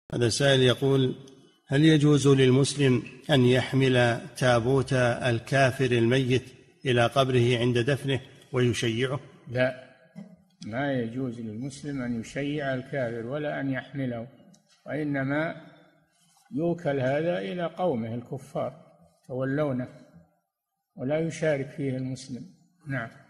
هذا سائل يقول: هل يجوز للمسلم أن يحمل تابوت الكافر الميت إلى قبره عند دفنه ويشيعه؟ لا، ما يجوز للمسلم أن يشيع الكافر ولا أن يحمله، وإنما يوكل هذا إلى قومه الكفار تولونه، ولا يشارك فيه المسلم. نعم.